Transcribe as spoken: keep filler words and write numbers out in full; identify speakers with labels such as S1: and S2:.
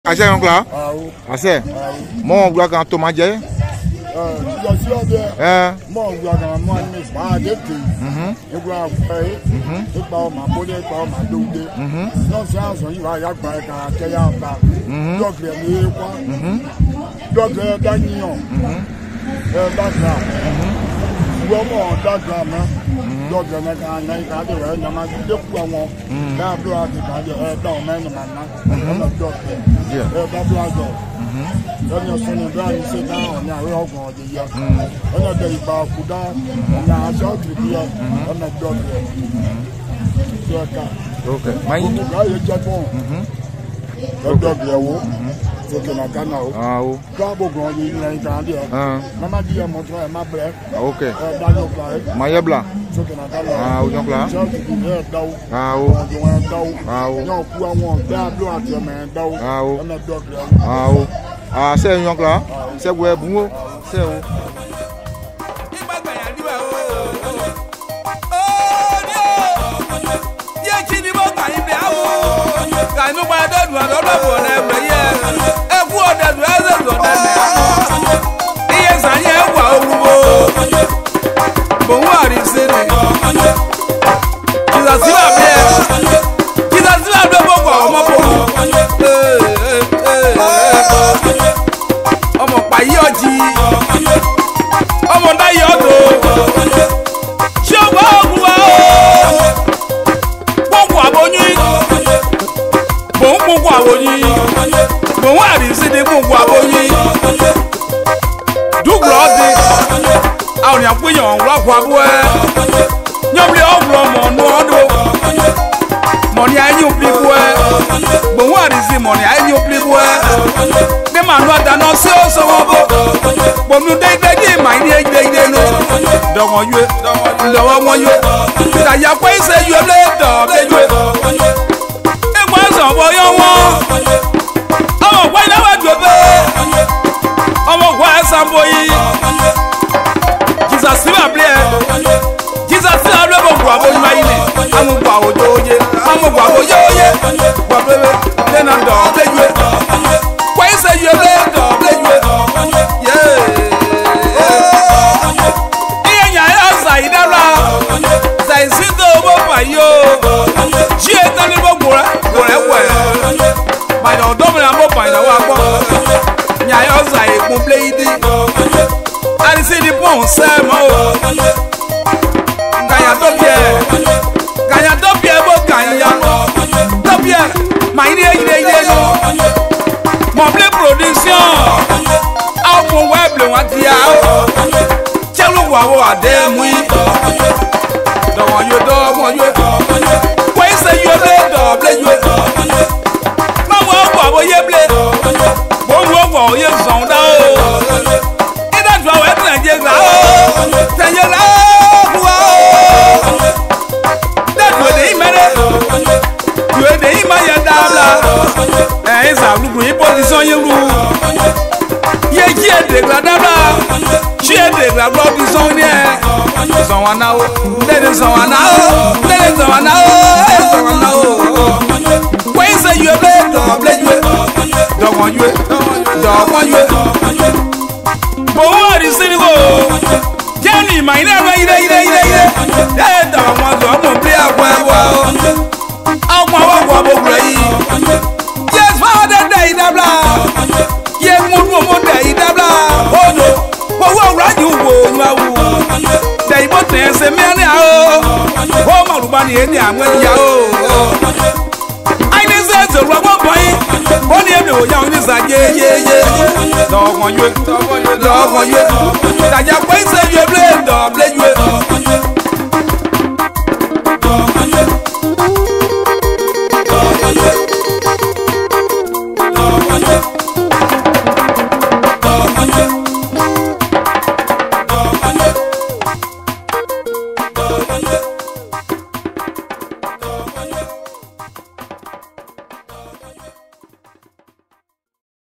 S1: Assez donc là. Assez. Mon gars quand Thomas Jay.
S2: Euh, je suis là. Mon gars quand moi mais pas de tout. Mhm. Je dois faire. Mhm. Je pas ma bonne pas ma double. Mhm. Non ça ça il va y avoir quand qu'il y a pas. Mhm. Donc les quoi. Mhm. Donc Daniel. Mhm. Euh d'accord. Mhm. Comment d'accord hein. Donc je n'ai qu'à n'ai qu'à de ouais, n'a de quoi moi. Là bloc de de dans même maintenant. Donc yeah. Euh d'abord. Mhm. On a sonné dans ici là, on a rejoint déjà. On a des pas couda, on a un autre qui on a d'autres.
S1: OK. Mai.
S2: Là il y a bon. Mhm. Donc là où c'est que la Ghana.
S1: Ah oh.
S2: Quand bon il y a un candidat. Ah. Maman dit à mon frère ma bref.
S1: OK.
S2: Euh dans le plat.
S1: Mayebla.
S2: C'est que la Ghana.
S1: Ah donc là. Ah oh. Ah oh.
S2: Non pour moi d'abord à dire mais d'au.
S1: Ah oh.
S2: On a d'autres.
S1: Ah oh. Ah c'est un là. C'est ouais bon. C'est où?
S3: Kanu ba do do do bo na we ye e ku o da do e do na na iye san ye wa owo bo wa ri se ni kiza si la be kiza si la be bo ko mo bo ọmọ pa yi oji ọmọ na yi odo se o gba ogun wa o gbogbo aboyun gbogbo aboyin gbogbo àrísí ní gbogbo aboyin dúgbò ọdí àwọn àpéyàn ọ̀rọ̀kọ̀ abú ẹ nyọ́bìlì ọ̀gbọ̀n mọ̀ọ́nù ọdún mọ̀ní ayé òpìlìkù ẹ gbogbo àrísí mọ̀ní ayé òpìlìkù ẹ ní màánù àdáná sí ó sọ̀wọ́ bó gbòmù déédéé kí màá ní déédéé nù dọ̀wọ̀n yue dọ̀wọ̀ wọn yue ìdájà pé ìṣe yue lé dọ̀ lé yue. Ọmọ yọ wọn ọmọ wọ iná wà gbẹbẹ ọmọ wọ ẹsàn bọyì Jesus síbà bílẹ Jesus síbà bílẹ bọ gbọ àbóyún ayé ni àwọn gbọ àwòjọ oyè àwọn gbọ àwòjọ oyè gbọ bẹbẹ lẹnà dọ ọbẹjúwe wọ ẹsẹ yẹ lẹ dọ ọbẹjúwe yẹ iye nyà ẹ ọsà yìí dára ṣàìsí tó o bó fà yìí o jí ẹ tán ní bó gbòòrẹ gbòòrẹ wẹ bàtà ọdọ mi náà bó bàtà wà gbọ nyà ẹ ọsà yìí kún plé yìí dí àdìsí ni pọ̀ ń sẹ́ mọ́ o kàyà tó bíẹ̀ kàyà tó bíẹ̀ bó kàyà tó bíẹ̀ mà yìí dé yìí dé yìí dé nù mọ̀blé production àwọn fún wẹ́ẹ̀bì wọn ti yà ó jẹ́lu wà wọ́ àdé mú yìí dọ̀wọ̀n yóò dọ̀wọ̀n yóò wọ́n yìí sẹ́ yóò lé dọ̀ blé yóò má wọ́n wọ̀ wọ́ yé blé wọ́n wọ́ wọ̀ yé zọ̀n dá o ìdájọ́ àwọn ẹ̀tẹ̀ ẹ̀jẹ̀ gbà o tẹ̀yẹ la wá o dẹ́kun èdè yìí mẹ́rẹ́ yóò èdè yìí má yẹ dáadáa ẹ̀yin sàlùkù yìí pọ́sísọ́n yìí rú yé jí èdè gbà dáadáa jí èdè gbà gbọ́ bí sọ́n ní ẹ̀ sọ̀n wà náà o lẹ́ni sọ̀n wà náà o lẹ́ni sọ̀n wà náà o ẹ̀ sọ̀n wà náà o wọ́n yìí sẹ́ yóò lé dọ̀ blé yóò dọ̀wọ̀n yóò dọ̀wọ̀n yóò bòwò àdìsí ni kò jẹ́ni ìmọ̀ iná ẹ̀rọ ilé ilé ilé ilé ẹ̀ dọ̀wọ̀n wọn lọ mọ̀ bí àpò ẹ̀wọ̀ ọmọ àwọn ọkọ̀ ọmọkùnrin yìí yẹ fáwọn dẹ́dẹ́ ìdábla yẹ múlùú ọmọdé ìdábla odò owó ọ̀rọ̀dì wò wáwù tẹ̀ ìbò tẹ̀ ẹsẹ̀ mẹ́rin àwọ̀ ó mọ̀lúbá ni èdè àwọn ènìyàn o àìní sẹ́ ẹ̀sẹ̀ rọ̀gbọ́n bọ̀yìn ó ní èdè òyà oníṣà yéyéyé dọ̀wọ̀n yé dọ̀wọ̀n yé dàjà pé ìṣe yé blé dọ̀ blé yé.